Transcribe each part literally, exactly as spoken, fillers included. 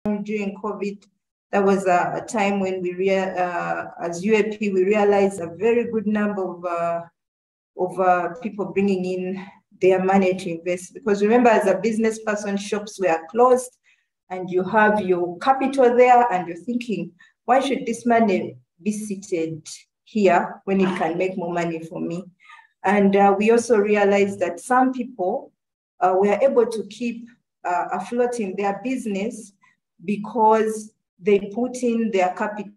during COVID, that was a, a time when we, rea uh, as U A P, we realized a very good number of, uh, of uh, people bringing in their money to invest. Because remember, as a business person, shops were closed and you have your capital there and you're thinking, why should this money be seated here when it can make more money for me? And uh, we also realized that some people uh, were able to keep uh, afloat in their business because they put in their capital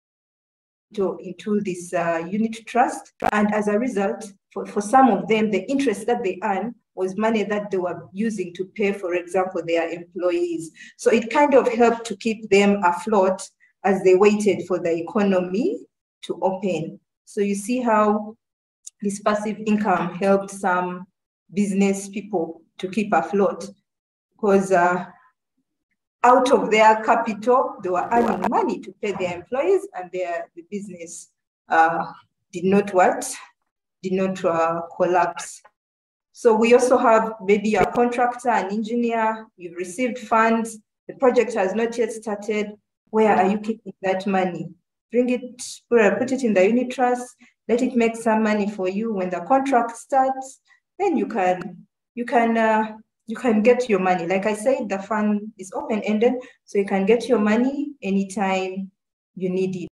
into this uh, unit trust. And as a result, for, for some of them, the interest that they earn was money that they were using to pay, for example, their employees. So it kind of helped to keep them afloat as they waited for the economy to open. So you see how this passive income helped some business people to keep afloat, because uh, out of their capital, they were earning money to pay their employees, and their the business uh, did not what? Did not uh, collapse. So we also have maybe a contractor, an engineer, you've received funds, the project has not yet started. Where are you keeping that money? Bring it, put it in the unit trust, let it make some money for you. When the contract starts, then you can, you can, uh, you can get your money. Like I said, the fund is open-ended, so you can get your money anytime you need it.